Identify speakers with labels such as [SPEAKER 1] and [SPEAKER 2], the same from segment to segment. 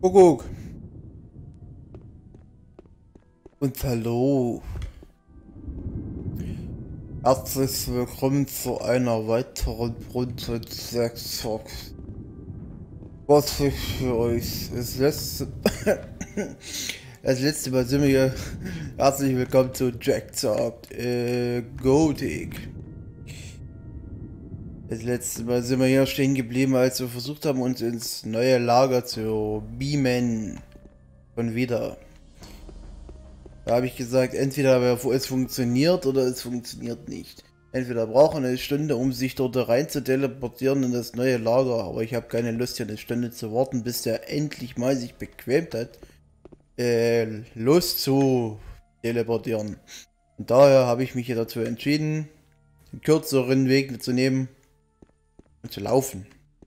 [SPEAKER 1] Kuckuck und hallo. Herzlich willkommen zu einer weiteren Runde 6 Fox. Was ich für euch das letzte Mal sind wir hier. Herzlich willkommen zu Jack Talk Gothic. Das letzte Mal sind wir hier stehen geblieben, als wir versucht haben, uns ins neue Lager zu beamen. Schon wieder. Da habe ich gesagt, entweder es funktioniert oder es funktioniert nicht. Entweder brauchen wir eine Stunde, um sich dort rein zu teleportieren in das neue Lager, aber ich habe keine Lust, hier eine Stunde zu warten, bis der endlich mal sich bequemt hat, los zu teleportieren. Und daher habe ich mich hier dazu entschieden, den kürzeren Weg zu nehmen und zu laufen.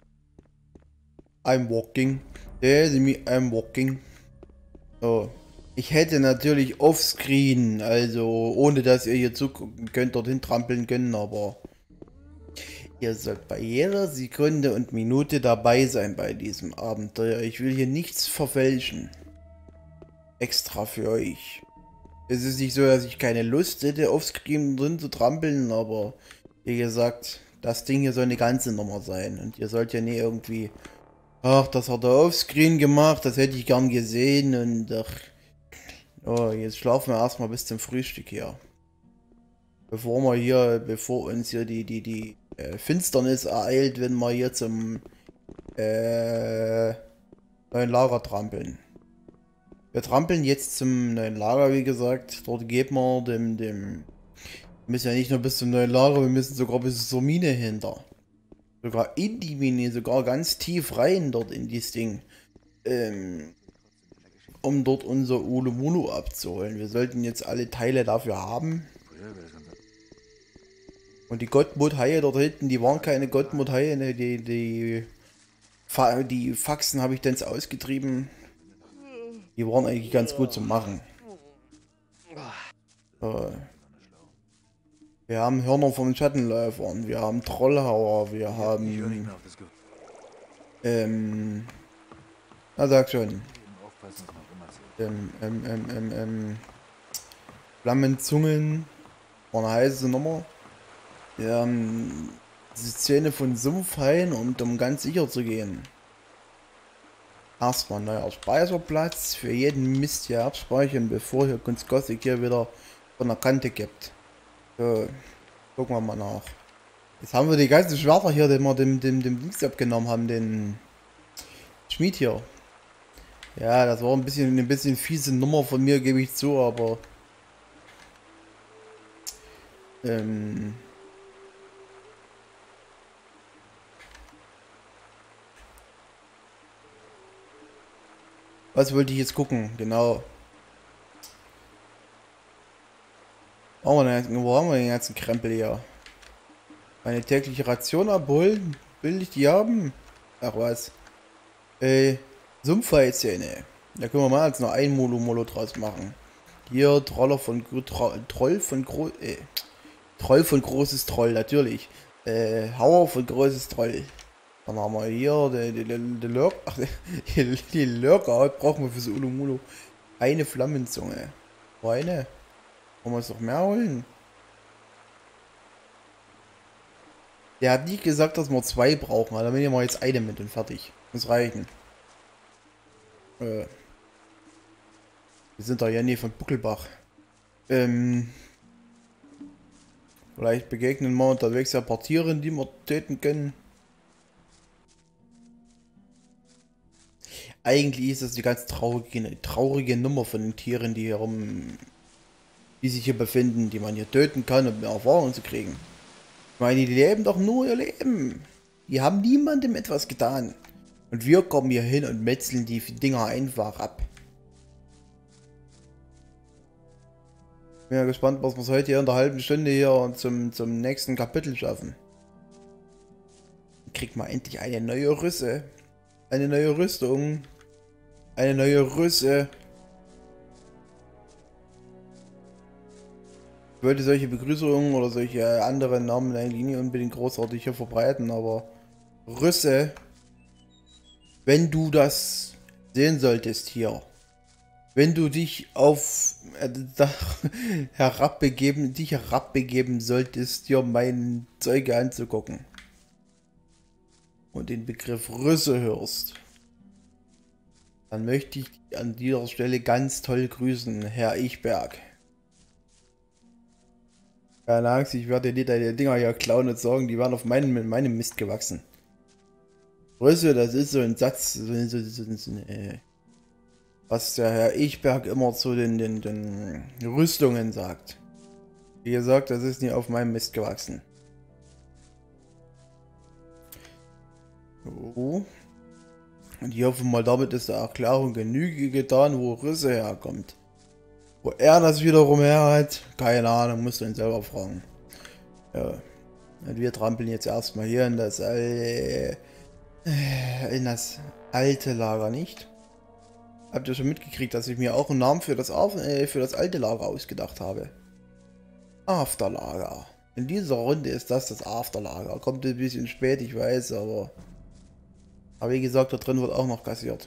[SPEAKER 1] I'm walking. I'm walking. So. Ich hätte natürlich offscreen, also ohne dass ihr hier zugucken könnt, dorthin trampeln können, aber ihr sollt bei jeder Sekunde und Minute dabei sein bei diesem Abenteuer. Ich will hier nichts verfälschen. Extra für euch. Es ist nicht so, dass ich keine Lust hätte, offscreen drin zu trampeln, aber wie gesagt, das Ding hier soll eine ganze Nummer sein. Und ihr sollt ja nie irgendwie, ach, das hat er offscreen gemacht, das hätte ich gern gesehen und ach. Oh, jetzt schlafen wir erstmal bis zum Frühstück hier. Bevor uns hier die Finsternis ereilt, wenn wir hier zum neuen Lager trampeln. Wir trampeln jetzt zum neuen Lager, wie gesagt. Dort geben wir wir müssen ja nicht nur bis zum neuen Lager, wir müssen sogar bis zur Mine hinter. Sogar in die Mine, sogar ganz tief rein dort in dieses Ding. Um dort unser Ulumulu abzuholen. Wir sollten jetzt alle Teile dafür haben. Und die Gottmut-Haie dort hinten, die waren keine Gottmut-Haie, ne? Die Faxen habe ich dann ausgetrieben. Die waren eigentlich ganz gut zu machen. Wir haben Hörner von Schattenläufern, wir haben Trollhauer, wir haben... na sag schon. Flammenzungen, war eine heiße Nummer. Wir haben die Szene von Sumpfhaien, um ganz sicher zu gehen. Erstmal ein neuer Speicherplatz für jeden Mist hier abspeichern, bevor hier Kunst Gothic hier wieder von der Kante gibt. So, gucken wir mal nach. Jetzt haben wir die ganzen Schwerter hier, den wir dem Dings abgenommen haben, den Schmied hier. Ja, das war ein bisschen fiese Nummer von mir, gebe ich zu, aber was wollte ich jetzt gucken? Genau. Wo haben wir den ganzen Krempel hier? Eine tägliche Ration abholen? Will ich die haben? Ach was. Sumpfhaizähne. Da können wir mal als noch ein Molo draus machen. Hier Troll von großes Troll, natürlich. Hauer von großes Troll. Dann haben wir hier die Lurker brauchen wir für so Ulumulo. Eine Flammenzunge. Eine. Wollen wir uns noch mehr holen? Der hat nicht gesagt, dass wir zwei brauchen, aber dann nehmen wir jetzt eine mit und fertig. Muss reichen. Wir sind da ja nie von Buckelbach. Vielleicht begegnen wir unterwegs ja ein paar Tieren, die wir töten können. Eigentlich ist das die ganz traurige Nummer von den Tieren, die sich hier befinden, die man hier töten kann, um mehr Erfahrung zu kriegen. Ich meine, die leben doch nur ihr Leben. Die haben niemandem etwas getan. Und wir kommen hier hin und metzeln die Dinger einfach ab. Bin ja gespannt, was wir heute hier in der halben Stunde hier zum nächsten Kapitel schaffen. Kriegt man endlich eine neue Rüsse. Eine neue Rüstung. Eine neue Rüsse. Ich wollte solche Begrüßungen oder solche anderen Namen eigentlich nicht unbedingt großartig hier verbreiten, aber Rüsse, wenn du das sehen solltest hier, wenn du dich auf herabbegeben solltest, dir mein Zeuge anzugucken und den Begriff Rüsse hörst, dann möchte ich dich an dieser Stelle ganz toll grüßen, Herr Ichberg. Keine Angst, ich werde dir nicht deine Dinger hier klauen und sagen, die waren auf meinem Mist gewachsen. Rüsse, das ist so ein Satz, was der Herr Ichberg immer zu den Rüstungen sagt. Wie gesagt, das ist nie auf meinem Mist gewachsen. So. Und ich hoffe mal, damit ist der Erklärung Genüge getan, wo Rüsse herkommt. Wo er das wiederum her hat, keine Ahnung, musst du ihn selber fragen. Ja. Und wir trampeln jetzt erstmal hier in das alte Lager, nicht? Habt ihr schon mitgekriegt, dass ich mir auch einen Namen für das alte Lager ausgedacht habe? Afterlager. In dieser Runde ist das Afterlager. Kommt ein bisschen spät, ich weiß, aber wie gesagt, da drin wird auch noch kassiert.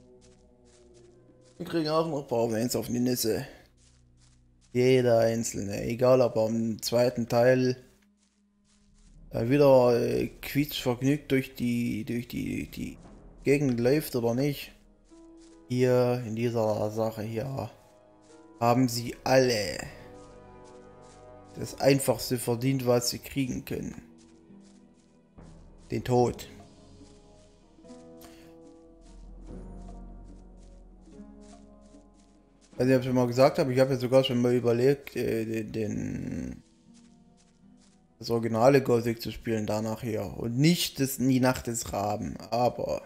[SPEAKER 1] Wir kriegen auch noch ein paar Fans auf die Nüsse. Jeder einzelne, egal ob er im zweiten Teil wieder quietschvergnügt durch die Gegend läuft oder nicht. Hier in dieser Sache hier haben sie alle das Einfachste verdient, was sie kriegen können. Den Tod. Also ich habe schon mal gesagt, ich habe ja sogar schon mal überlegt, das originale Gothic zu spielen danach hier und nicht die Nacht des Raben, aber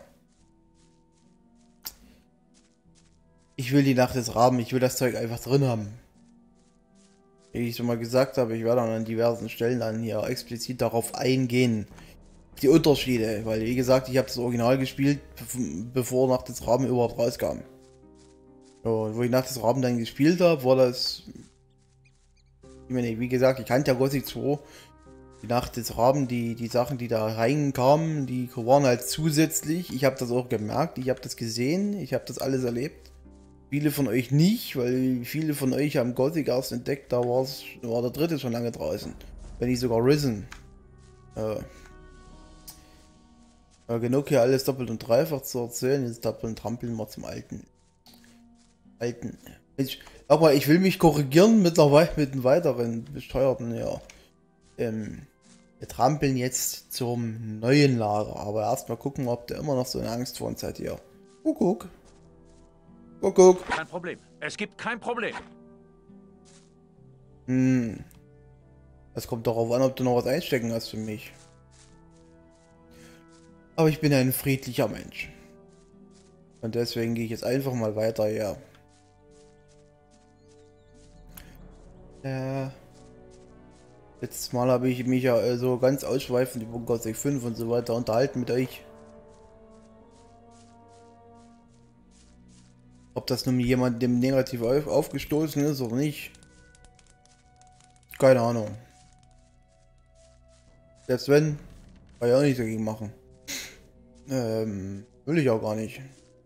[SPEAKER 1] ich will die Nacht des Raben, ich will das Zeug einfach drin haben. Wie ich schon mal gesagt habe, ich werde an diversen Stellen dann hier explizit darauf eingehen, die Unterschiede, weil wie gesagt, ich habe das Original gespielt, bevor Nacht des Raben überhaupt rauskam. So, wo ich Nacht des Raben dann gespielt habe, war das, ich meine, wie gesagt, ich kannte ja Gothic 2, die Nacht des Raben, die Sachen, die da reinkamen, die waren halt zusätzlich, ich habe das auch gemerkt, ich habe das gesehen, ich habe das alles erlebt. Viele von euch nicht, weil viele von euch haben Gothic erst entdeckt, da war der dritte schon lange draußen. Wenn nicht sogar Risen. Genug hier alles doppelt und dreifach zu erzählen, jetzt doppelt und trampeln wir zum alten. Aber ich will mich korrigieren mit einem weiteren besteuerten, ja. Wir trampeln jetzt zum neuen Lager, aber erstmal gucken, ob der immer noch so eine Angst vor uns hat hier. Kuckuck. Kuckuck.
[SPEAKER 2] Kein Problem. Es gibt kein Problem.
[SPEAKER 1] Das kommt darauf an, ob du noch was einstecken hast für mich. Aber ich bin ein friedlicher Mensch. Und deswegen gehe ich jetzt einfach mal weiter hier. Letztes Mal habe ich mich ja so ganz ausschweifend über Gothic 5 und so weiter unterhalten mit euch. Ob das nun jemandem negativ aufgestoßen ist oder nicht. Keine Ahnung. Selbst wenn, kann ich auch nichts dagegen machen. Will ich auch gar nicht.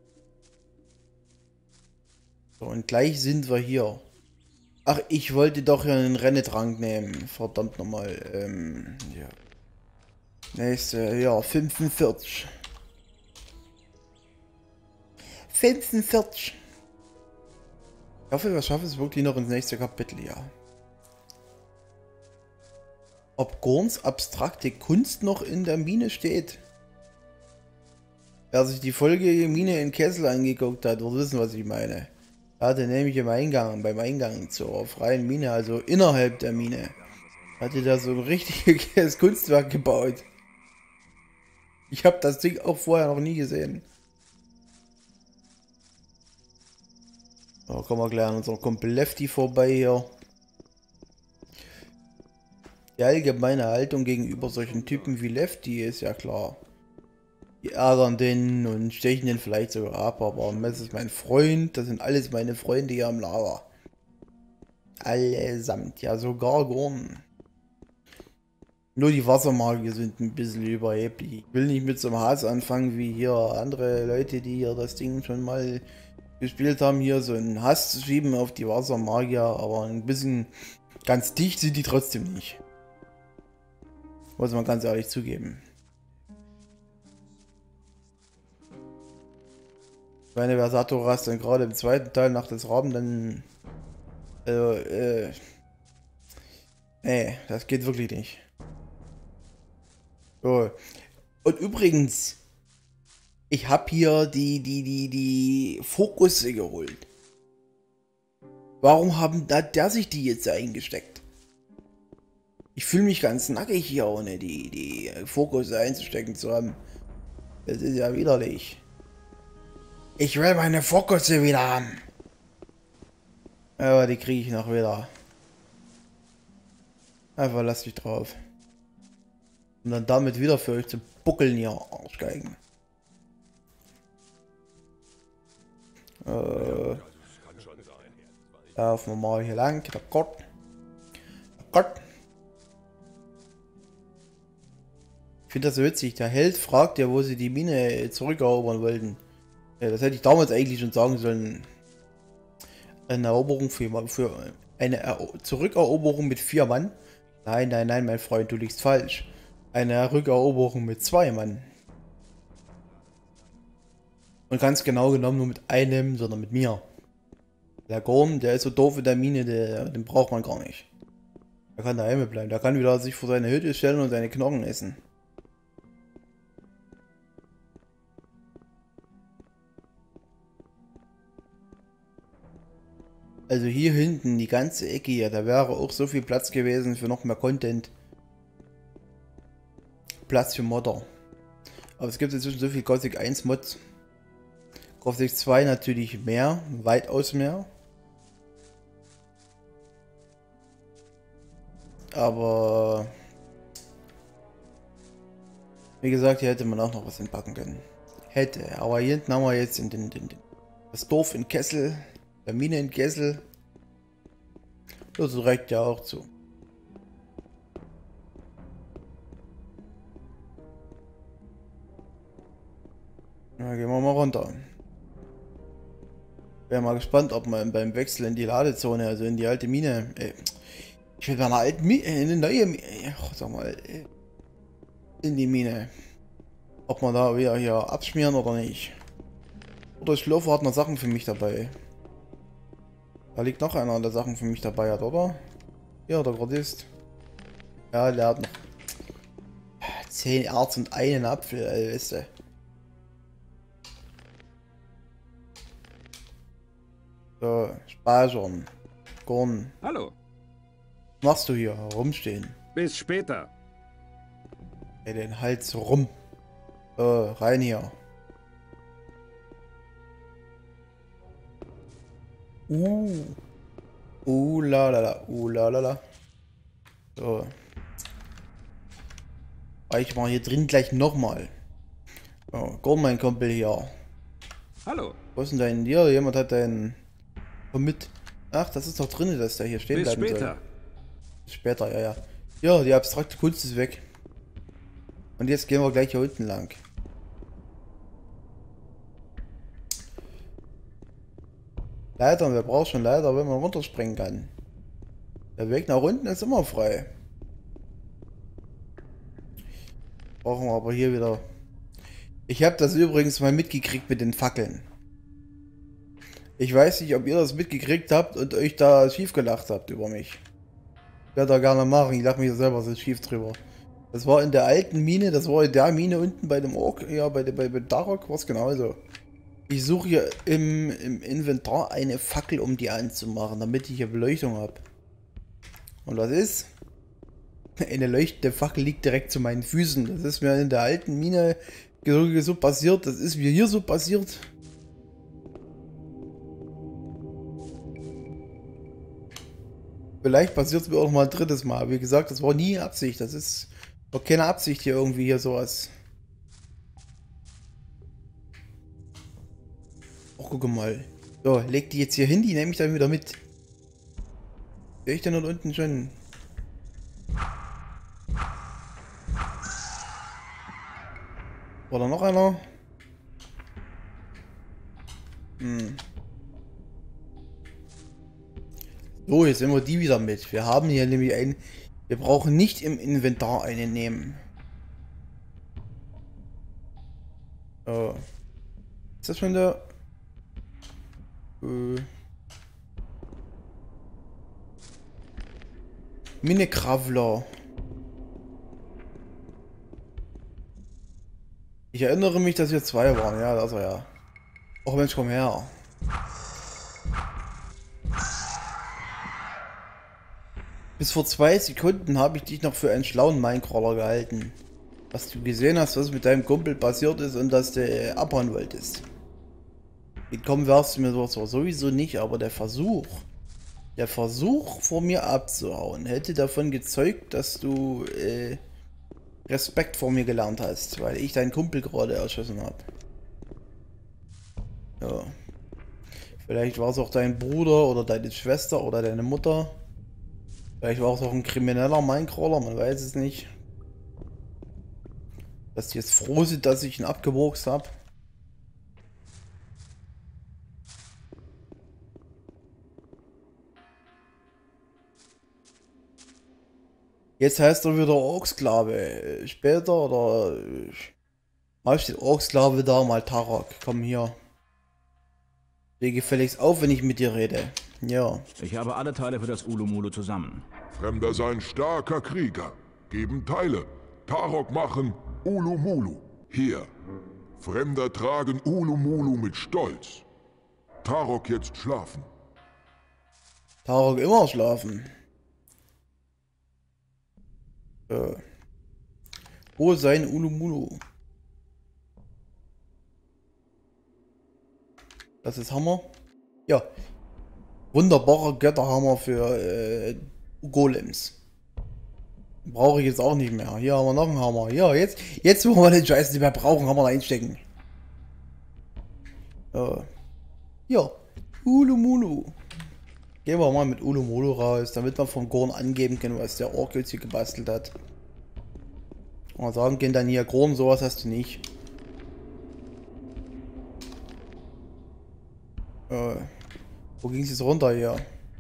[SPEAKER 1] So, und gleich sind wir hier. Ach, ich wollte doch ja einen Rennetrank nehmen. Verdammt nochmal. Ja. Nächste, ja, 45. 45. Ich hoffe, wir schaffen es wirklich noch ins nächste Kapitel, ja. Ob Gorns abstrakte Kunst noch in der Mine steht? Wer sich die Folge Mine in Kessel angeguckt hat, wird wissen, was ich meine. Er hatte nämlich beim Eingang zur freien Mine, also innerhalb der Mine, hatte da so ein richtiges Kunstwerk gebaut. Ich habe das Ding auch vorher noch nie gesehen. Da kommen wir gleich an unserem Kumpel Lefty vorbei hier. Die allgemeine Haltung gegenüber solchen Typen wie Lefty ist ja klar. Die ärgern den und stechen den vielleicht sogar ab, aber das ist mein Freund, das sind alles meine Freunde hier im Lager. Allesamt, ja sogar Gorn. Nur die Wassermagier sind ein bisschen überheblich. Ich will nicht mit so einem Haas anfangen wie hier andere Leute, die hier das Ding schon mal gespielt haben. Hier so einen Hass zu schieben auf die Wassermagier, aber ein bisschen ganz dicht sind die trotzdem nicht. Muss man ganz ehrlich zugeben. Ich meine, wer Satoras dann gerade im zweiten Teil nach des Raben dann... nee, das geht wirklich nicht. So. Und übrigens, ich habe hier die Fokusse geholt. Warum haben der sich die jetzt eingesteckt? Ich fühle mich ganz nackig hier, ohne die Fokusse einzustecken zu haben. Das ist ja widerlich. Ich will meine Fokusse wieder haben. Aber die kriege ich noch wieder. Einfach lass dich drauf. Und dann damit wieder für euch zu buckeln, ihr Arschgeigen. Laufen wir mal hier lang. Der Gott. Der Gott. Ich finde das so witzig. Der Held fragt ja, wo sie die Mine zurückerobern wollten. Ja, das hätte ich damals eigentlich schon sagen sollen. Eine Eroberung für eine Zurückeroberung mit 4 Mann. Nein, nein, nein, mein Freund, du liegst falsch. Eine Rückeroberung mit 2 Mann. Und ganz genau genommen nur mit einem, sondern mit mir. Der Gorm, der ist so doof in der Mine, den braucht man gar nicht. Der kann daheim bleiben. Der kann wieder sich vor seine Hütte stellen und seine Knochen essen. Also hier hinten, die ganze Ecke hier, da wäre auch so viel Platz gewesen für noch mehr Content. Platz für Modder. Aber es gibt inzwischen so viel Gothic 1 Mods. Gothic 2 natürlich mehr, weitaus mehr. Aber wie gesagt, hier hätte man auch noch was entpacken können. Hätte, aber hier hinten haben wir jetzt das Dorf in Kessel. Der Mine in Kessel. Das reicht ja auch zu. Na, gehen wir mal runter. Wäre mal gespannt, ob man beim Wechsel in die Ladezone, also in die alte Mine, ich will bei einer alten Mine, in eine neue Mine, sag mal, in die Mine. Ob wir da wieder hier abschmieren oder nicht. Oder Schlurfer hat noch Sachen für mich dabei. Da liegt noch einer, der Sachen für mich dabei hat, oder? Ja, der Gradist. Ja, der hat noch 10 Erz und einen Apfel, weißt du. So, speichern. Gorn.
[SPEAKER 2] Hallo.
[SPEAKER 1] Was machst du hier? Rumstehen.
[SPEAKER 2] Bis später.
[SPEAKER 1] Ey, den Hals rum. So, rein hier. La la la. La la la. So. Ich mache hier drin gleich nochmal. So, Gorn, mein Kumpel hier.
[SPEAKER 2] Hallo.
[SPEAKER 1] Wo ist denn dein hier? Jemand hat deinen. Komm mit. Ach, das ist doch drin, dass der hier stehen
[SPEAKER 2] Bis
[SPEAKER 1] bleiben
[SPEAKER 2] später.
[SPEAKER 1] soll. Bis später, ja, ja. Ja, die abstrakte Kunst ist weg. Und jetzt gehen wir gleich hier unten lang. Leiter, wer braucht schon Leiter, wenn man runterspringen kann? Der Weg nach unten ist immer frei. Brauchen wir aber hier wieder. Ich habe das übrigens mal mitgekriegt mit den Fackeln. Ich weiß nicht, ob ihr das mitgekriegt habt und euch da schief gelacht habt über mich. Ich werde da gerne machen, ich lache mich selber so schief drüber. Das war in der alten Mine, das war in der Mine unten bei dem Ork, ja, bei Darok war es genauso. Ich suche hier im Inventar eine Fackel, um die anzumachen, damit ich hier Beleuchtung habe. Und was ist? Eine leuchtende Fackel liegt direkt zu meinen Füßen. Das ist mir in der alten Mine so passiert, das ist mir hier so passiert. Vielleicht passiert es mir auch noch mal ein drittes Mal. Wie gesagt, das war nie Absicht. Das ist doch keine Absicht hier irgendwie hier sowas. Oh, guck mal. So, leg die jetzt hier hin, die nehme ich dann wieder mit. Sehe ich denn dort unten schon? War da noch einer? Hm. So, jetzt nehmen wir die wieder mit. Wir haben hier nämlich einen... Wir brauchen nicht im Inventar einen nehmen. Ist das schon der... Mine-Kravler. Ich erinnere mich, dass wir 2 waren. Ja, das war ja. Och Mensch, komm her. Bis vor 2 Sekunden habe ich dich noch für einen schlauen Minecrawler gehalten. Was du gesehen hast, was mit deinem Kumpel passiert ist und dass du abhauen wolltest. Gekommen wärst du mir doch sowieso nicht, aber der Versuch vor mir abzuhauen, hätte davon gezeugt, dass du Respekt vor mir gelernt hast, weil ich deinen Kumpel gerade erschossen habe. Ja. Vielleicht war es auch dein Bruder oder deine Schwester oder deine Mutter. Vielleicht war es auch ein krimineller Minecrawler, man weiß es nicht. Dass die jetzt froh sind, dass ich ihn abgeburkst habe. Jetzt heißt er wieder Orksklave. Später oder... Mal steht Orksklave da, mal Tarak. Komm hier. Steh gefälligst auf, wenn ich mit dir rede. Ja.
[SPEAKER 3] Ich habe alle Teile für das Ulumulu zusammen.
[SPEAKER 4] Fremder sein starker Krieger. Geben Teile. Tarok machen Ulumulu. Hier. Fremder tragen Ulumulu mit Stolz. Tarok jetzt schlafen.
[SPEAKER 1] Tarak immer schlafen. Wo sein Ulumulu? Das ist Hammer. Ja. Wunderbarer Götterhammer für Golems. Brauche ich jetzt auch nicht mehr. Hier haben wir noch einen Hammer. Ja, jetzt wo wir den Scheiß nicht mehr brauchen, haben wir da einstecken. Ja. Ulumulu. Gehen wir mal mit Ulumulu raus, damit wir von Gorn angeben können, was der Ork jetzt hier gebastelt hat. Und sagen können dann hier, Gorn, sowas hast du nicht. Wo ging es jetzt runter hier?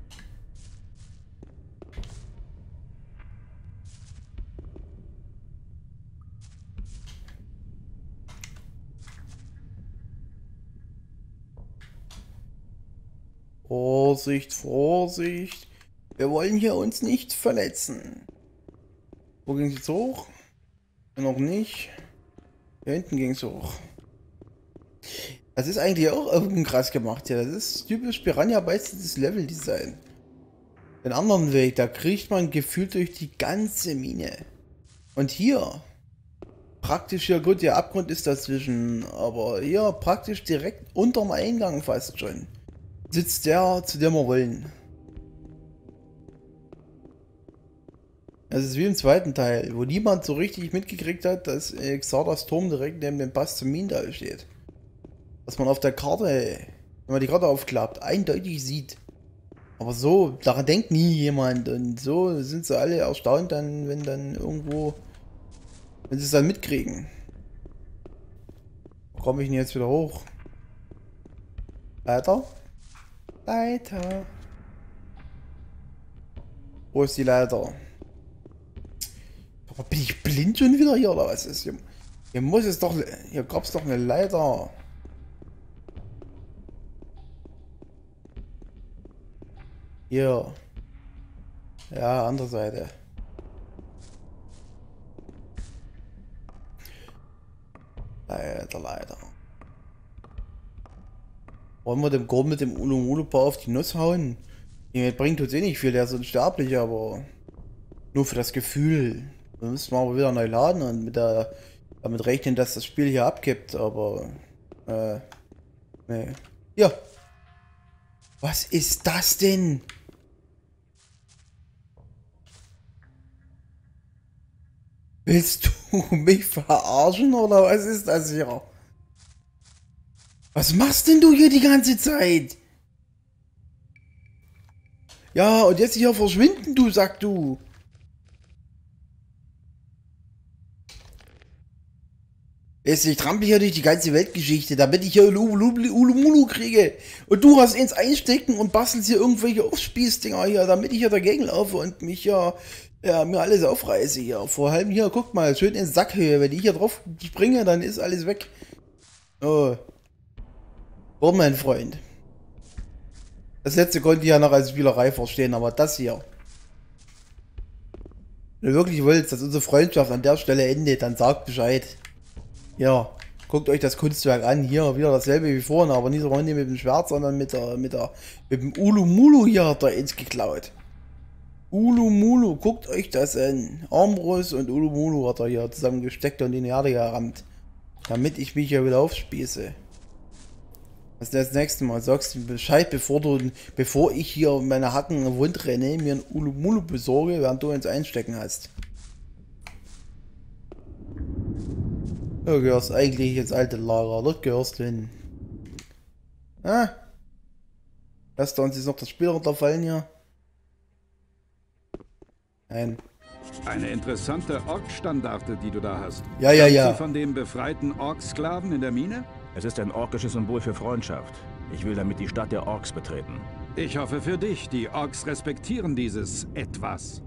[SPEAKER 1] Vorsicht, Vorsicht. Wir wollen hier uns nicht verletzen. Wo ging es jetzt hoch? Noch nicht. Hier hinten ging es hoch. Das ist eigentlich auch irgendwie krass gemacht hier. Das ist typisch Piranha-basiertes Level-Design. Den anderen Weg, da kriegt man gefühlt durch die ganze Mine. Und hier, praktisch, ja gut, der Abgrund ist dazwischen, aber hier praktisch direkt unterm Eingang fast schon sitzt der, zu dem wir wollen. Es ist wie im zweiten Teil, wo niemand so richtig mitgekriegt hat, dass Xardas Turm direkt neben dem Pass zum Mindal steht. Was man auf der Karte, wenn man die Karte aufklappt, eindeutig sieht. Aber so, daran denkt nie jemand und so sind sie alle erstaunt dann, wenn dann irgendwo, wenn sie es dann mitkriegen. Wo komme ich denn jetzt wieder hoch? Weiter? Leiter. Wo ist die Leiter? Aber bin ich blind schon wieder hier oder was ist hier? Hier muss es doch, hier gab es doch eine Leiter. Hier. Ja, andere Seite. Leider. Wollen wir dem Gorn mit dem Ulumulu-Paar auf die Nuss hauen? Der bringt uns eh nicht viel, der ist unsterblich, aber nur für das Gefühl. Dann müssen wir aber wieder neu laden und damit rechnen, dass das Spiel hier abkippt, aber nee. Ja. Was ist das denn? Willst du mich verarschen oder was ist das hier? Was machst denn du hier die ganze Zeit? Ja, und jetzt hier verschwinden, du, sag du. Ich trampel hier durch die ganze Weltgeschichte, damit ich hier Ulumulu kriege. Und du hast ins Einstecken und bastelst hier irgendwelche Aufspießdinger hier, damit ich hier dagegen laufe und mich hier, ja, mir alles aufreiße hier. Vor allem hier, guck mal, schön in Sackhöhe. Wenn ich hier drauf springe, dann ist alles weg. Oh. Oh, mein Freund. Das letzte konnte ich ja noch als Spielerei verstehen, aber das hier. Wenn du wirklich willst, dass unsere Freundschaft an der Stelle endet, dann sagt Bescheid. Ja, guckt euch das Kunstwerk an. Hier wieder dasselbe wie vorhin, aber nicht so mit dem Schwert, sondern mit dem Ulumulu hier hat er ins geklaut. Ulumulu, guckt euch das an. Armbrust und Ulumulu hat er hier zusammengesteckt und in die Erde gerammt. Damit ich mich hier wieder aufspieße. Was das nächste Mal sagst du Bescheid, bevor ich hier meine Hacken im Wund renne, mir ein Ulumulu besorge, während du ins Einstecken hast. Du gehörst eigentlich ins alte Lager, dort gehörst du hin. Ah? Lässt du uns jetzt noch das Spiel runterfallen hier? Nein.
[SPEAKER 2] Eine interessante Ork-Standarte, die du da hast.
[SPEAKER 1] Ja, ja, ja.
[SPEAKER 2] Stammt sie von dem befreiten Ork-Sklaven in der Mine?
[SPEAKER 3] Es ist ein orkisches Symbol für Freundschaft. Ich will damit die Stadt der Orks betreten.
[SPEAKER 2] Ich hoffe für dich, die Orks respektieren dieses Etwas.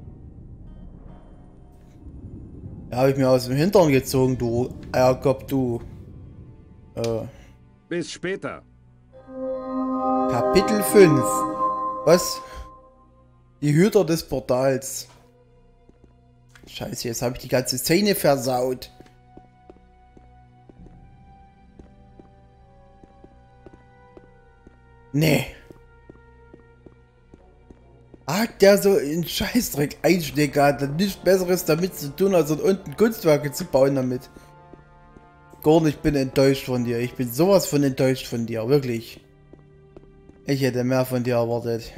[SPEAKER 1] Ja, habe ich mir aus dem Hintern gezogen, du Eierkopf, du.
[SPEAKER 2] Bis später.
[SPEAKER 1] Kapitel 5. Was? Die Hüter des Portals. Scheiße, jetzt habe ich die ganze Szene versaut. Nee. Hat der so in Scheißdreck Einstecker, hat nichts Besseres damit zu tun, als dort unten Kunstwerke zu bauen damit. Gordon, ich bin enttäuscht von dir. Ich bin sowas von enttäuscht von dir, wirklich. Ich hätte mehr von dir erwartet.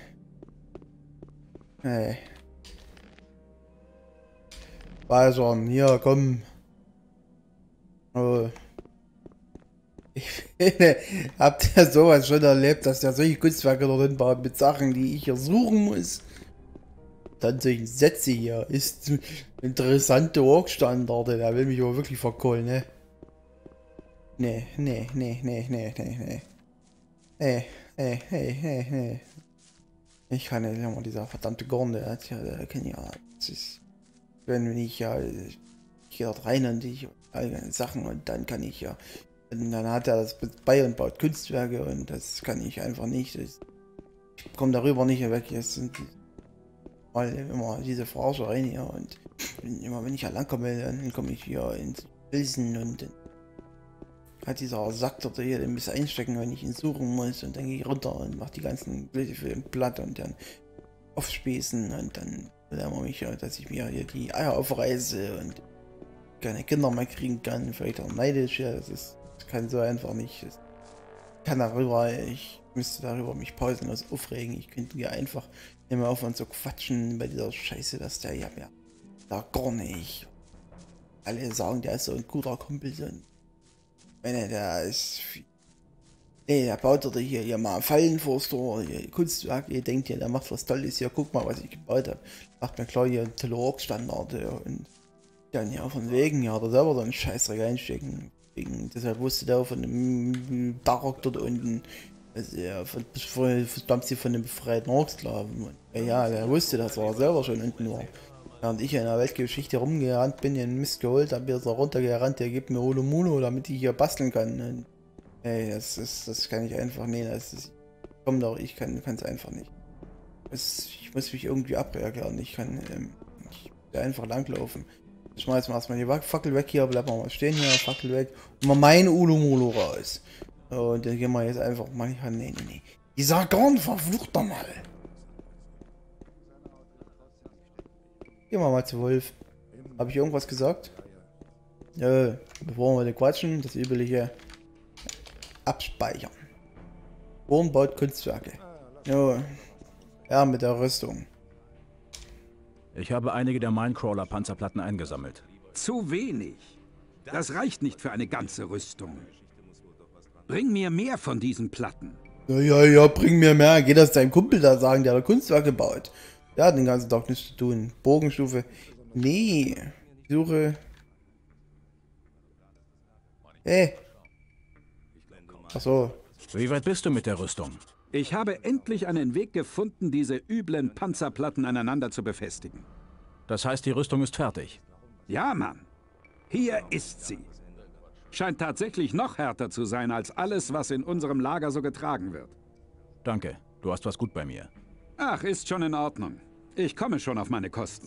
[SPEAKER 1] Hey. Weiß schon, hier, komm. Oh. Ich finde, habt ihr sowas schon erlebt, dass der solche Kunstwerke drin baut mit Sachen, die ich hier suchen muss? Dann solche Sätze hier. Ist interessante Org-Standarde, der will mich aber wirklich verkohlen, ne? Nee. Ich kann nicht immer dieser verdammte Gorn, der kann ja, das ist, wenn ich ja, ich gehe dort rein und ich alle Sachen und dann kann ich ja, und dann hat er das bei und baut Kunstwerke und das kann ich einfach nicht, ich komme darüber nicht weg, jetzt sind immer diese Verarscherei hier und immer wenn ich hier langkomme, dann komme ich hier ins Pilsen und dann hat dieser Sack dort hier den Mist einstecken, wenn ich ihn suchen muss und dann gehe ich runter und mache die ganzen Bilder für den Blatt und dann aufspießen und dann will er mich, dass ich mir hier die Eier aufreiße und keine Kinder mehr kriegen kann, vielleicht auch neidisch, ja, das kann so einfach nicht, ich müsste darüber mich pausenlos aufregen, ich könnte mir einfach nicht mehr aufhören zu quatschen bei dieser Scheiße, dass der ja da gar nicht, alle sagen, der ist so ein guter Kumpel, so ein meine, der ist. Nee, der baut oder hier mal Fallen vors Tor, Kunstwerk, ihr denkt ja, der macht was Tolles hier, guck mal, was ich gebaut habe. Macht mir klar hier Teleorg-Standard und dann ja von wegen, ja, da selber so einen Scheißdreck einstecken. Deshalb wusste der von dem Barock dort unten, also ja, stammt sie von dem befreiten Orksklaven. Ja, der wusste, dass er selber schon unten war. Während ich in der Weltgeschichte rumgerannt bin, den Mist geholt, hab jetzt runtergerannt, der gibt mir Ulumulu, damit ich hier basteln kann. Und, ey, das kann ich einfach nicht. Komm doch, ich kann es einfach nicht. Ich muss mich irgendwie abwehren. Ich will einfach langlaufen. Ich schmeiß mal erstmal die Fackel weg hier, bleib mal stehen hier, Fackel weg. Und mal mein Ulumulu raus. So, und dann gehen wir jetzt einfach mal. Nee. Dieser Gorn, verflucht doch mal. Gehen wir mal zu Wolf. Habe ich irgendwas gesagt? Bevor wir quatschen, das übliche abspeichern. Wurm baut Kunstwerke. Ja, mit der Rüstung.
[SPEAKER 3] Ich habe einige der Minecrawler-Panzerplatten eingesammelt.
[SPEAKER 2] Zu wenig. Das reicht nicht für eine ganze Rüstung. Bring mir mehr von diesen Platten.
[SPEAKER 1] Ja, bring mir mehr. Geh das deinem Kumpel da sagen, der Kunstwerke baut. Der hat den ganzen Tag nichts zu tun. Bogenstufe. Nee. Ich suche. Hey. Ach so.
[SPEAKER 3] Wie weit bist du mit der Rüstung?
[SPEAKER 2] Ich habe endlich einen Weg gefunden, diese üblen Panzerplatten aneinander zu befestigen.
[SPEAKER 3] Das heißt, die Rüstung ist fertig.
[SPEAKER 2] Ja, Mann. Hier ist sie. Scheint tatsächlich noch härter zu sein als alles, was in unserem Lager so getragen wird.
[SPEAKER 3] Danke, du hast was gut bei mir.
[SPEAKER 2] Ach, ist schon in Ordnung. Ich komme schon auf meine Kosten.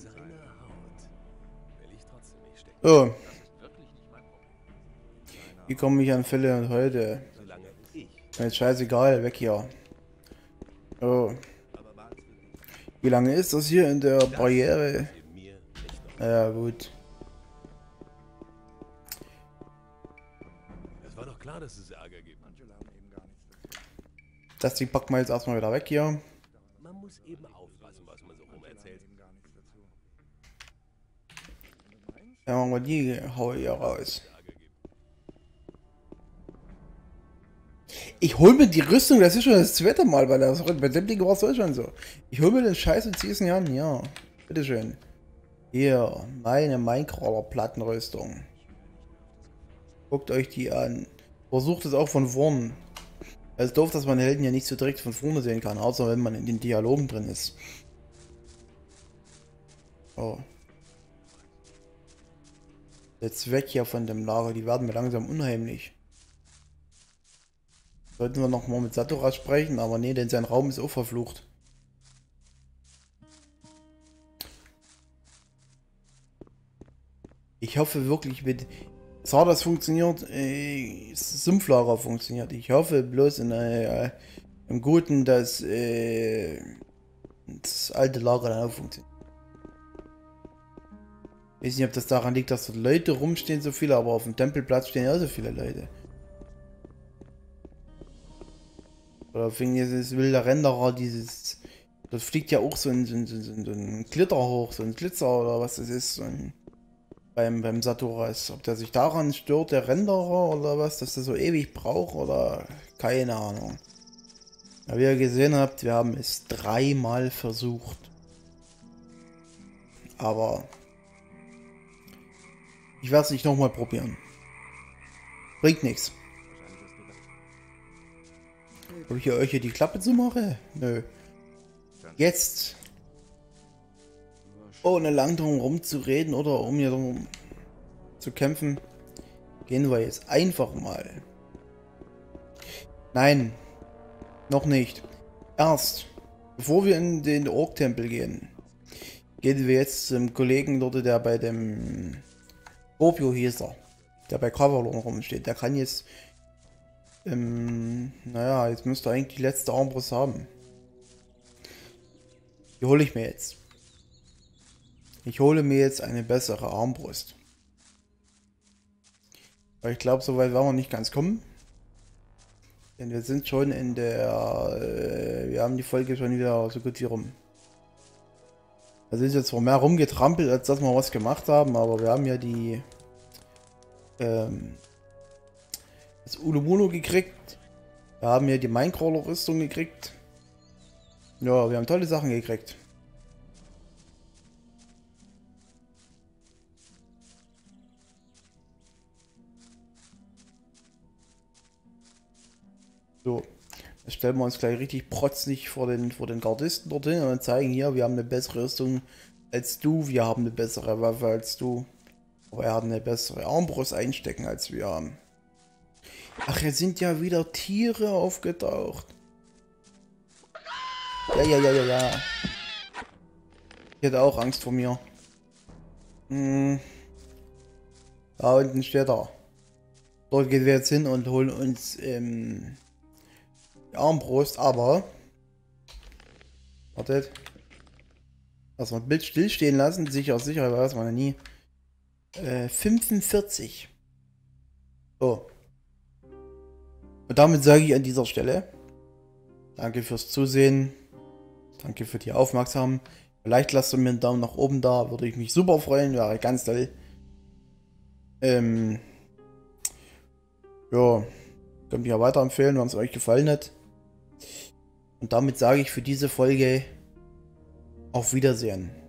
[SPEAKER 1] So. Wie komme ich an Fälle und heute? Mir ist scheißegal, weg hier. Oh. Wie lange ist das hier in der Barriere? Ja, gut.
[SPEAKER 5] Es war doch klar, dass es Ärger gibt.
[SPEAKER 1] Das Ding packen wir jetzt erstmal wieder weg hier.
[SPEAKER 5] Man muss eben aufpassen, was man so rum erzählt.
[SPEAKER 1] Ja, machen wir die Haue hier raus. Ich hol mir die Rüstung, das ist schon das zweite Mal, weil das bei dem Ding war es schon so. Ich hol mir den Scheiß und zieh es nicht an, ja. Bitteschön. Hier, meine Minecrawler-Plattenrüstung. Guckt euch die an. Versucht es auch von vorn. Es ist doof, dass man Helden ja nicht so direkt von vorne sehen kann, außer wenn man in den Dialogen drin ist. Oh. Jetzt weg hier von dem Lager, die werden mir langsam unheimlich. Sollten wir noch mal mit Satura sprechen, aber nee, denn sein Raum ist auch verflucht. Ich hoffe wirklich mit Sardas funktioniert, Sumpflager funktioniert. Ich hoffe bloß im Guten, dass das alte Lager dann auch funktioniert. Ich weiß nicht, ob das daran liegt, dass dort Leute rumstehen, so viele, aber auf dem Tempelplatz stehen ja so viele Leute. Oder fing dieses wilde Renderer, dieses. Das fliegt ja auch so ein Glitter hoch, so ein Glitzer oder was das ist. So ein, beim Saturas. Ob der sich daran stört, der Renderer oder was, dass der so ewig braucht oder keine Ahnung. Ja, wie ihr gesehen habt, wir haben es 3-mal versucht. Aber ich werde es nicht nochmal probieren. Bringt nichts. Ob ich euch hier die Klappe zu mache? Nö. Jetzt, ohne lang drum rumzureden oder um hier drum zu kämpfen, gehen wir jetzt einfach mal. Nein, noch nicht. Erst, bevor wir in den Ork-Tempel gehen, gehen wir jetzt zum Kollegen dort, der bei dem Scorpio hieß er, der bei Cavalon rumsteht. Der kann jetzt naja, jetzt müsste er eigentlich die letzte Armbrust haben. Die hole ich mir jetzt. Ich hole mir jetzt eine bessere Armbrust. Aber ich glaube, so weit werden wir nicht ganz kommen. Denn wir sind schon in der... wir haben die Folge schon wieder so gut wie rum. Da sind jetzt zwar mehr rumgetrampelt, als dass wir was gemacht haben, aber wir haben ja die... das Ulumulo gekriegt. Wir haben hier die Minecrawler-Rüstung gekriegt. Ja, wir haben tolle Sachen gekriegt. So, jetzt stellen wir uns gleich richtig protzig vor den Gardisten dorthin und zeigen hier, wir haben eine bessere Rüstung als du, wir haben eine bessere Waffe als du. Aber er hat eine bessere Armbrust einstecken als wir haben. Ach, jetzt sind ja wieder Tiere aufgetaucht. Ja. Ich hätte auch Angst vor mir. Da unten steht er. Dort gehen wir jetzt hin und holen uns die Armbrust, aber... Wartet. Lass mal das Bild stillstehen lassen. Sicher, weiß man ja nie. 45. So. Und damit sage ich an dieser Stelle, danke fürs Zusehen, danke für die Aufmerksamkeit. Vielleicht lasst ihr mir einen Daumen nach oben da, würde ich mich super freuen, wäre ganz toll. Ja, könnt mich ja weiterempfehlen, wenn es euch gefallen hat. Und damit sage ich für diese Folge auf Wiedersehen.